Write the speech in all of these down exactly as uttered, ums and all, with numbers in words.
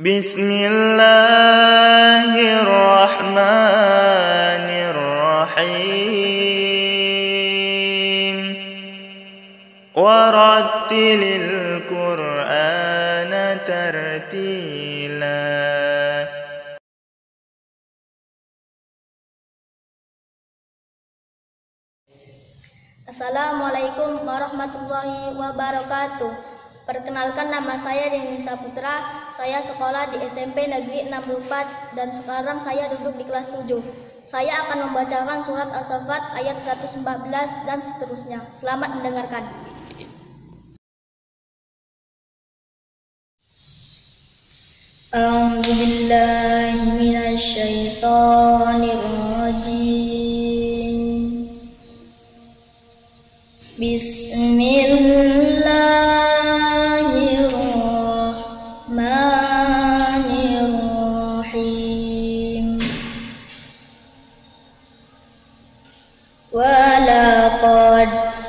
Bismillahirrahmanirrahim. Warattilil Qur'ana tartila. Assalamualaikum warahmatullahi wabarakatuh. Perkenalkan, nama saya Deni Saputra. Saya sekolah di S M P Negeri enam puluh empat dan sekarang saya duduk di kelas tujuh. Saya akan membacakan surat As-Saffat ayat seratus empat belas dan seterusnya. Selamat mendengarkan. A'udzu billahi minasy syaithanir rajim. Bismillahirrahmanirrahim. Walaqad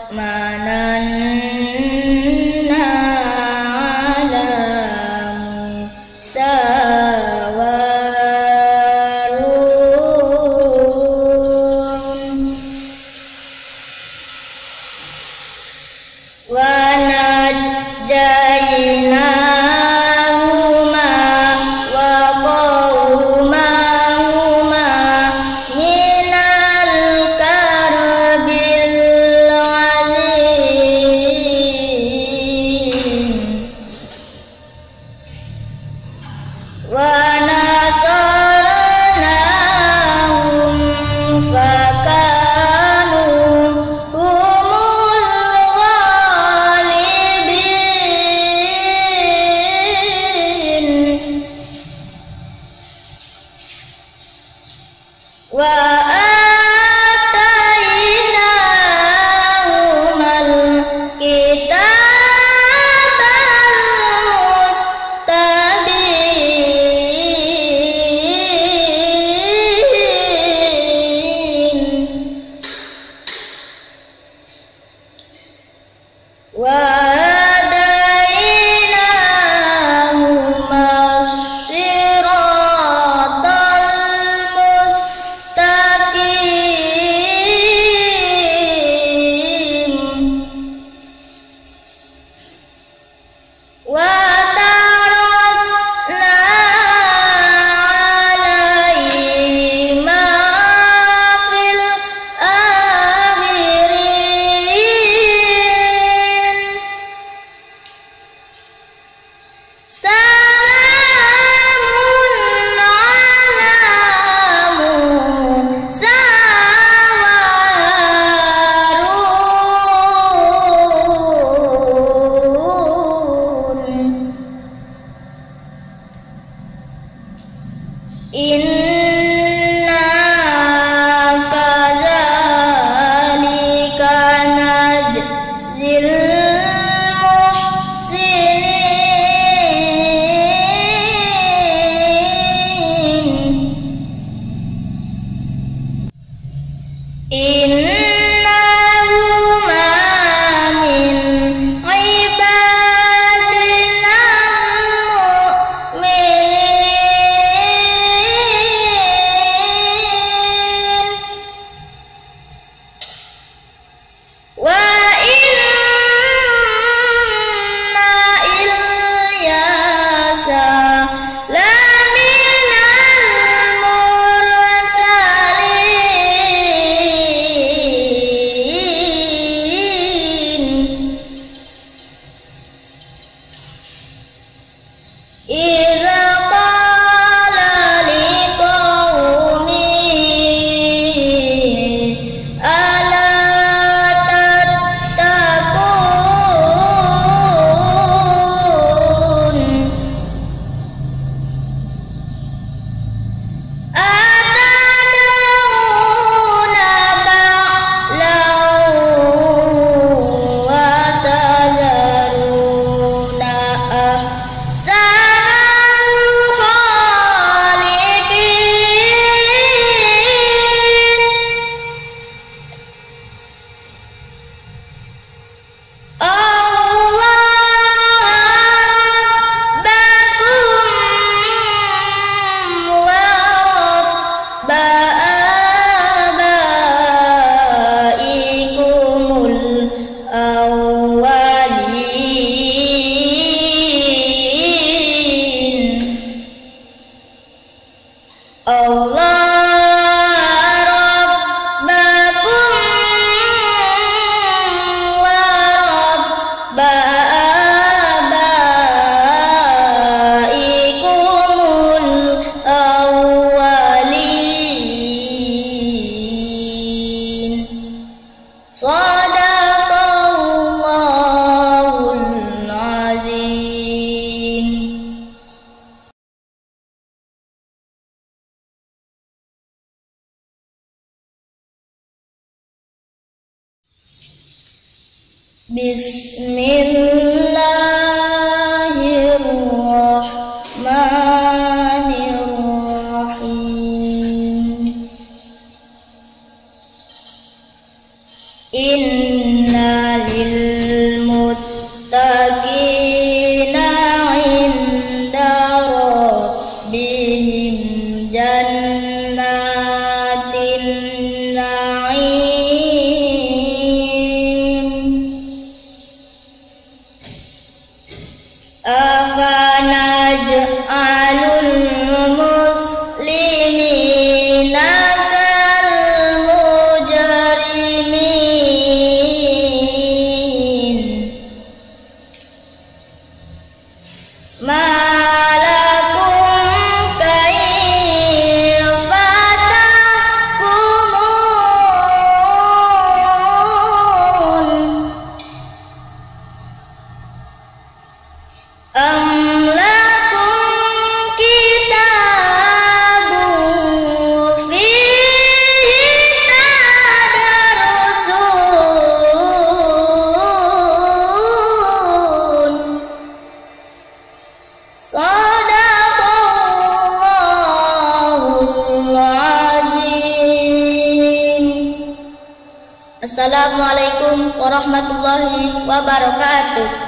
mananna 'ala Musa wa Harun wa najjaynahuma wa qaumahuma minal karbil azim wa nasarnahum fakanu humul ghalibin wa atainahumal kitabal mustabin wa hadainahumas siratal mustaqim wa tarakna 'alaihima fil akhirin awwalin. Allah Bismillahirrahmanirrahim. Inna lil muttaqina 'inda rabbihim jannatin na'im. Afanaj'alul muslimina kal mujrimin. Ma lakum kayfa tahkumun. Am lakum kitabun fihi tadrusun. Shadaqallahul azim. Assalamualaikum warahmatullahi wabarakatuh.